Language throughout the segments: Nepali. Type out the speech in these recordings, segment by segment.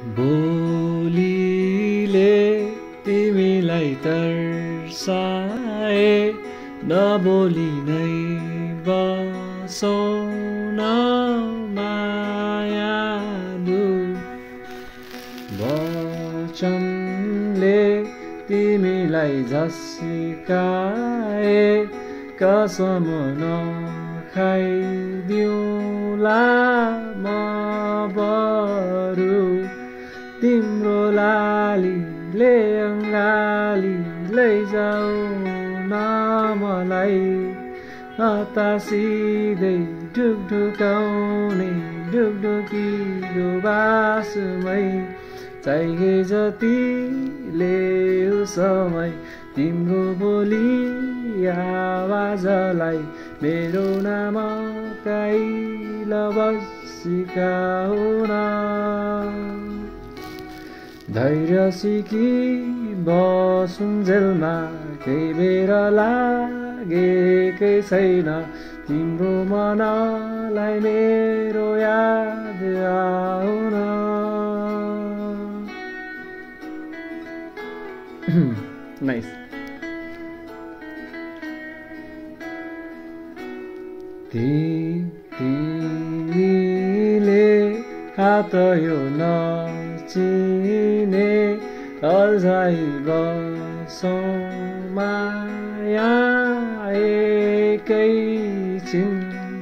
बोलीले तिमीलाई तर्साए नबोली नै बसौँ न मायालु वचनले तिमीलाई झस्काए कसम नखाइदिउँला म बरु तिम्रो लालीले अङ्गाली लैजाऊ न मलाई हतासिँदै ढुकढुकाउने ढुकढुकीको बासमै चाहिए जति लेऊ समय तिम्रो बोली आवाजलाई मेरो नाम काइला सिकाउन धैर्य सिकी बसुन्जेलमा केही बेर लागेकै छैन तिम्रो मनलाई मेरो याद आउन नाइस तिमीले हात यो नचिने अझै बसौँ माया एकैछिन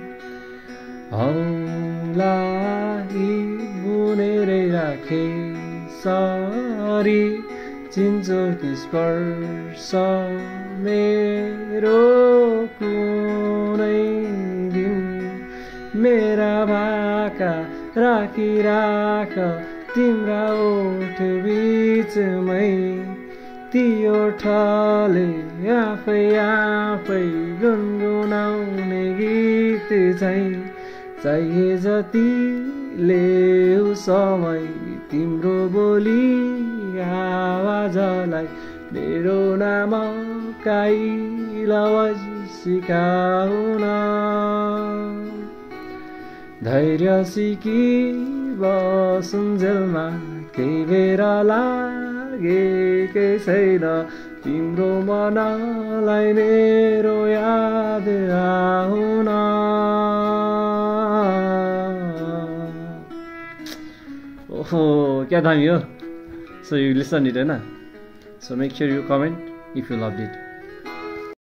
औँलाई बुनेरै राखे सरी चिन्चोकी स्पर्श मेरो कुनै दिन मेरा भाका राखिराख तिम्रा ओठ बीचमै ती ओठले आफै आफै गुनगुनाउने गीत चाहिँ चाहिए जति लेऊ समय तिम्रो बोली आवाजलाई मेरो नाम काइला सिकाउन धैर्य सिकी बसुन्जेलमा केही बेर लागेकै छैन तिम्रो मनलाई मेरो याद आउन ओहो क्या दामी हो So you listen it, right? So make sure you comment if you loved it.